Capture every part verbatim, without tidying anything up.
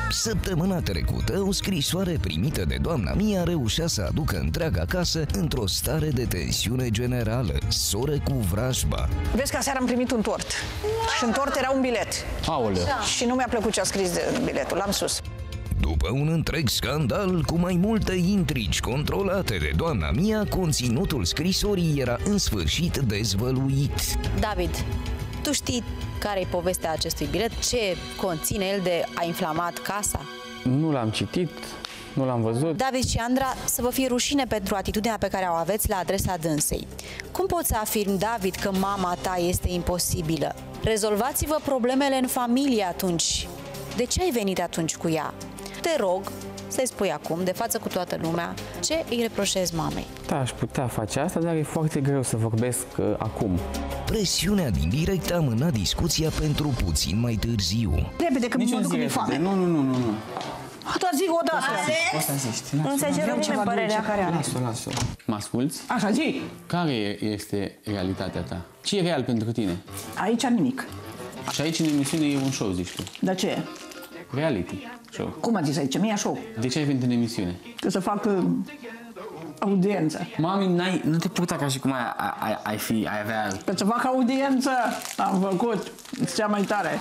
Săptămâna trecută, o scrisoare primită de doamna Mia reușea să aducă întreaga casă într-o stare de tensiune generală, soră cu vrajba. Vezi că aseară am primit un tort. Și în tort era un bilet. Aoleu. Și nu mi-a plăcut ce a scris de biletul, l-am sus. După un întreg scandal cu mai multe intrigi controlate de doamna Mia, conținutul scrisorii era în sfârșit dezvăluit. David, tu știi care e povestea acestui bilet? Ce conține el de a inflamat casa? Nu l-am citit, nu l-am văzut. David și Andra, să vă fie rușine pentru atitudinea pe care o aveți la adresa dânsei. Cum poți să afirmi, David, că mama ta este imposibilă? Rezolvați-vă problemele în familie atunci. De ce ai venit atunci cu ea? Te rog să-i spui acum, de față cu toată lumea, ce îi reproșezi mamei. Da, aș putea face asta, dar e foarte greu să vorbesc uh, acum. Presiunea din direct amâna discuția pentru puțin mai târziu. Repede, că mă duc cu foame. Nu, nu, nu, nu, nu. Doar zic o dată. O să zici. Nu înțelege nimeni părerea care are. Lasă-o, lasă-o. Mă asculți? Așa, zi. Care este realitatea ta? Ce e real pentru tine? Aici nimic. Și aici în emisiune e un show, zici tu. De ce? Reality show. Cum a zis aici? Mia show. De ce ai venit în emisiune? Că să fac uh, audiență. Mami, n-ai, nu te purta ca și cum ai, ai, ai fi, ai avea... Că să fac audiență am făcut. Cea mai tare.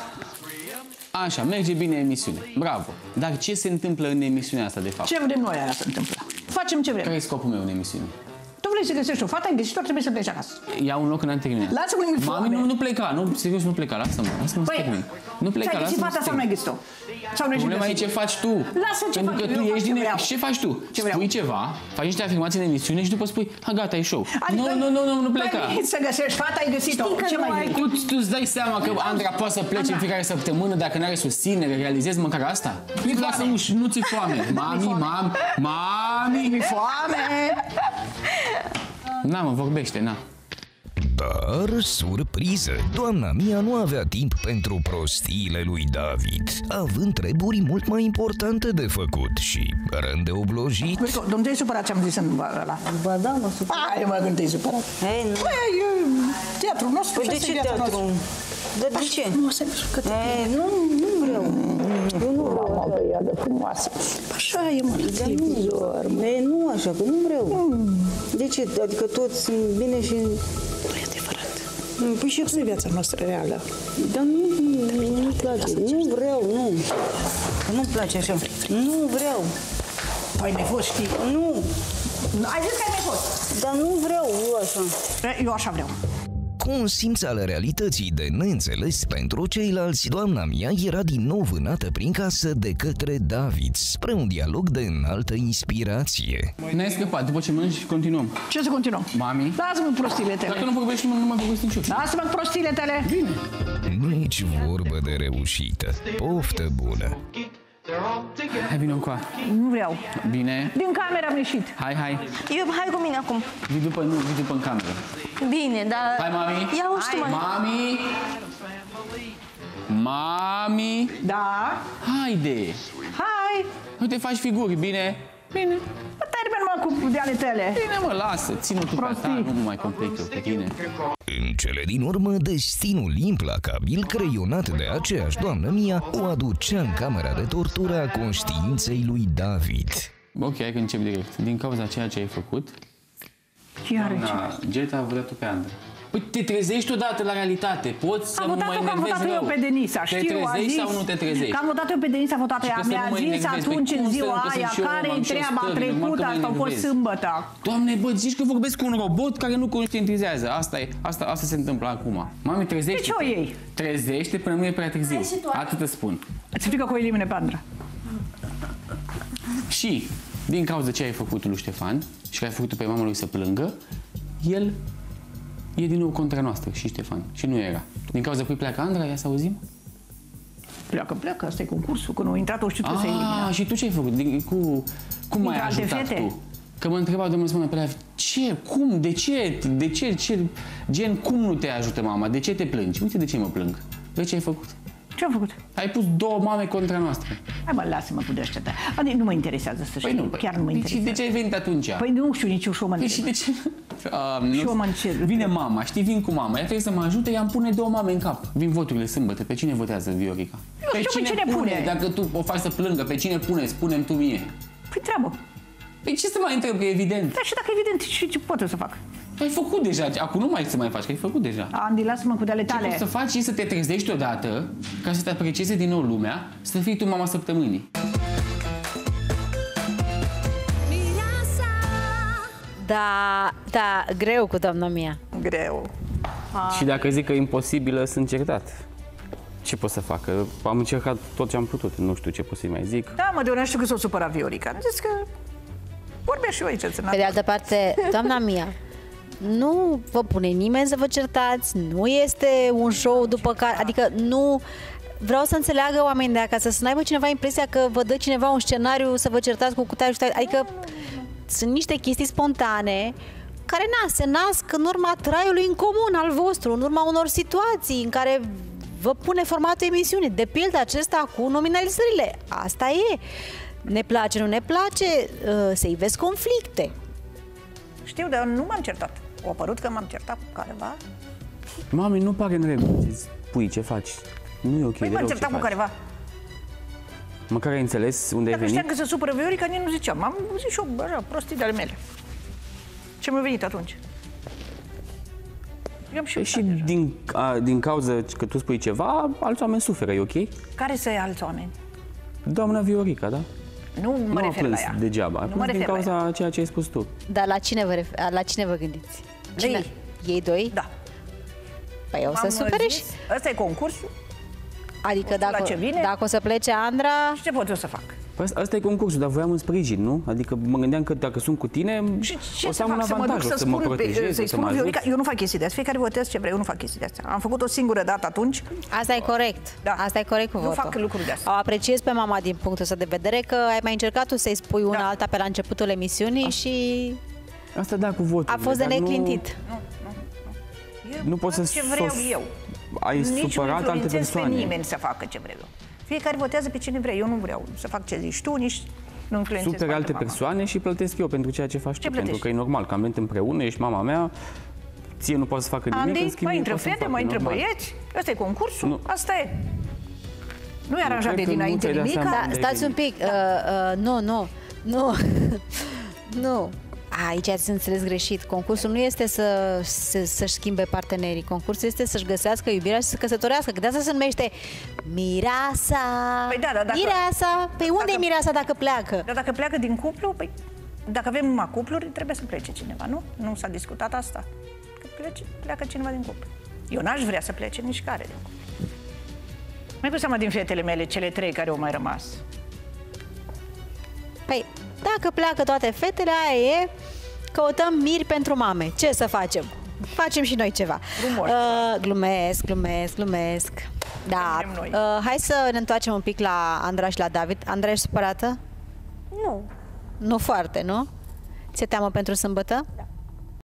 Așa, merge bine emisiune. Bravo. Dar ce se întâmplă în emisiunea asta, de fapt? Ce vrem noi aia se întâmplă? Facem ce vrem. Care e scopul meu în emisiune? Tu vrei să găsești o fată, ai găsit-o, trebuie să pleci acasă. Ia un loc în an terminat. Lasă-mă în Mami, nu, nu pleca, nu, serios, nu pleca, lasă-mă, lasă-mă să termin. Nu pleca, ți-ai găsit lasă-mă fata să sau nu ai termin. găsit-o? Sau nu ai Problema e găsit? ce faci tu. Lasă ce Pentru fac că eu, tu eu ești fac din... ce vreau. Ce faci tu? Ce vreau? Spui ceva, faci niște afirmații în emisiune și după spui, ha, gata, e show. Adică, Nu, nu, nu, nu, nu pleca. Păi, să găsești fata, ai găsit-o. Ce mai vrei? Tu, tu îți dai seama că Andra poate să plece în fiecare săptămână dacă nu are susținere, realizezi măcar asta? Nu-i lasă, nu ți foame. Mami, mam, mami. Mi foame. Na, mă, vorbește, na. Dar, surpriză, doamna Mia nu avea timp pentru prostiile lui David, având treburi mult mai importante de făcut și rând de oblojit. Nu te-ai supărat ce am zis în ăla? Ba da, mă supărat. Hai, mă, când te-ai supărat. Ei, nu. Păi, teatru nostru. Păi de ce teatru? Dar de ce? Nu, să că te... Ei, nu, nu vreau. Eu nu vreau. Mama, băiadă frumoasă. Așa e, mă, Dar nu, ei, nu așa, că nu vreau. De ce? Adică toți sunt bine și... Nu e adevărat. Păi și asta e viața noastră reală. Dar nu, nu-mi place. Nu vreau, nu. Nu-mi place așa. Nu vreau. Ai mai fost, știi? Nu. Ai zis că ai mai fost. Dar nu vreau eu așa. Eu așa vreau. Cu un simț al realității de neînțeles pentru ceilalți, doamna Mia era din nou vânată prin casă de către David, spre un dialog de înaltă inspirație. Ne-ai scăpat, după ce mănânci continuăm. Ce să continuăm? Mami? Lasă-mă prostile tale. Dacă nu vorbești, nu, nu mai vorbești niciun. Lasă-mă prostile tale. Bine. Nici vorbă de reușită. Poftă bună! Hai, vină încoa. Nu vreau. Bine. Din cameră am ieșit. Hai, hai. Eu, hai cu mine acum. Vii după, nu, vii după în cameră. Bine, dar... Hai, mami. Ia uși tu, mami. Mami. Mami. Da. Haide. Hai. Nu te faci figuri, bine? Bine. Mă termin, mă, cu de ale tale. Bine, mă, lasă. Ține-o tu pe a ta, nu mă mai complic eu pe tine. În cele din urmă, destinul implacabil, creionat de aceeași doamnă Mia, o aducea în camera de tortură a conștiinței lui David. Ok, hai că încep direct. Din cauza ceea ce ai făcut, Iar ce? doamna Geta a votat-o pe Andra. Păi te trezești odată la realitate. Poți să Am mă votat-o că am enervezi votat eu rău. pe Denisa, Te știu, a trezești zis. sau nu te trezești? Că am votat eu pe Denisa, a votat Și ea. că să Mi-a nu mă zis enervezi. Păi atunci cum în să ziua nu, că sunt aia, și eu om, care-i am și eu treaba stări, normal că trecută, mă asta a fost enervez. sâmbătă. Doamne, bă, zici că vorbesc cu un robot care nu conștientizează. Asta e, asta, asta se întâmplă acum. Mami, trezește. Pe ce o iei? Trezește până nu e prea târziu. Atât îți spun. Îți frică că o elimine pe Andra. Și, din cauza ce ai făcut lui Ștefan și că ai făcut pe mama lui să plângă, el e din nou contra noastră și Ștefan. Și nu era. Din cauza cui pleacă Andra, ia să auzim? Pleacă, pleacă, asta e concursul. Când au intrat, o știu că se elimina. Ah, și tu ce ai făcut? Din, cu, cum m-ai Dintre alte ajutat fete? tu? Că mă întreba domnul Simona pe la ce, cum, de ce, de ce, ce, gen, cum nu te ajută mama? De ce te plângi? Uite de ce mă plâng. De ce ai făcut? Ce-am făcut? Ai pus două mame contra noastră. Hai mă, lasă-mă cu de-aștia ta. Adică nu mă interesează să știu, Păi nu, chiar nu mă deci interesează. de ce ai venit atunci? Păi nu știu nici eu și o mă Păi și de ce? A, nu, Și eu mă încerc. Vine mama, știi, vin cu mama, ea trebuie să mă ajute, ea îmi pune două mame în cap. Vin voturile sâmbătă, pe cine votează Viorica? Nu știu pe cine pune. Dacă tu o faci să plângă, pe cine pune? Spune-mi tu mie. Păi treabă. Păi ce să mai întreb, că e evident. Dar și dacă evident, și ce pot eu să fac? Ai făcut deja, acum nu mai să mai faci, că ai făcut deja. Andy, lasă-mă cu de-ale Ce tale. poți să faci e să te trezești odată, ca să te aprecieze din nou lumea, să fii tu mama săptămânii. Da, da, greu cu doamna Mia. Greu. Și dacă zic că e imposibilă, sunt certat. Ce pot să fac? Că am încercat tot ce am putut, nu știu ce pot să-i mai zic. Da, mă, de nu știu că s-o supăra Viorica. Am zis că vorbea și eu aici. Pe de altă parte, doamna Mia, nu vă pune nimeni să vă certați, nu este un show după care, adică nu... Vreau să înțeleagă oamenii de acasă, să n-aibă cineva impresia că vă dă cineva un scenariu să vă certați cu cutare și tare. Adică sunt niște chestii spontane care na, se nasc în urma traiului în comun al vostru, în urma unor situații în care vă pune formatul emisiunii. De pildă acesta cu nominalizările. Asta e. Ne place, nu ne place, să-i vezi conflicte. Știu, dar nu m-am certat. O apărut că m-am certat cu careva. Mami, nu pare în regulă. Pui, ce faci? Nu e ok. Păi m-am certat cu careva. Măcar ai înțeles unde Dacă ai venit? știam că se supără Viorica, nici nu ziceam. Am zis și eu, așa, prostii de ale mele. Ce mi-a venit atunci? Eu am și, Păi și din, a, din cauza că tu spui ceva, alți oameni suferă, e ok? Care să ia alți oameni? Doamna Viorica, da? Nu mă Nu a refer la plâns ea. degeaba, a Nu mă plâns din refer la ea. cauza ceea ce ai spus tu. Dar la cine vă, ref- la cine vă gândiți? La Cine? ei. Ei doi? Da. Păi o să M-am supere zis, și... ăsta e concursul. Adică la dacă, ce vine? dacă o să plece Andra... Și ce pot eu să fac? Păi asta- asta e concursul, dar voiam un sprijin, nu? Adică mă gândeam că dacă sunt cu tine, Și ce o să să am un fac? Să mă avantaj, duc o să să mă spun, protejez, să-i o să spun mă Viorica, ajut. eu nu fac chestii de astea. Fiecare votează ce vrea, eu nu fac chestii de astea. Am făcut o singură dată atunci. Asta e corect. Da. Asta e corect cu Nu votul. fac lucruri de astea. O apreciez pe mama din punctul ăsta de vedere că ai mai încercat tu să-i spui una Da. alta pe la începutul emisiunii și Asta da, cu votul. a fost de neclintit. Eu Nu poți fac să ce vreau sos- eu. Ai Nici nu supărat alte influențez pe persoane. nimeni să facă ce vreau eu. Fiecare votează pe cine vrea. Eu nu vreau să fac ce zici tu, nici nu influențez Superi pe alte mama. persoane și plătesc eu pentru ceea ce faci tu. plătești? Pentru că e normal, că am venit împreună, ești mama mea, ție nu poți să facă nimic, în Andy, schimb mai eu intră pot să-mi fete, fac, mai e intră normal. băieți. Ăsta e concursul, Nu. asta e. Nu e aranjat de cred că nu dinainte ți-ai dat nimic. seama. Da, Unde ai stați un venit? pic. Uh, uh, nu, nu, nu. Nu. Aici ați înțeles greșit. Concursul nu este să, să, să-și schimbe partenerii. Concursul este să-și găsească iubirea și să se căsătorească. Că de asta se numește Mireasa. Păi da, da, dacă- Mireasa. Păi unde dacă- e Mireasa dacă pleacă? Dar dacă pleacă din cuplu, păi, dacă avem numai cupluri, trebuie să plece cineva, nu? Nu s-a discutat asta. Că plece, pleacă cineva din cuplu. Eu n-aș vrea să plece nici care din cuplu. Mai cu seama din fetele mele, cele trei care au mai rămas. Păi, dacă pleacă toate fetele, aia e, căutăm miri pentru mame. Ce să facem? Facem și noi ceva. Frumos. Uh, glumesc, glumesc, glumesc. Da. Vedem noi. Uh, hai să ne întoarcem un pic la Andra și la David. Andra, ești supărată? Nu. Nu foarte, nu? Ți-e teamă pentru sâmbătă? Da.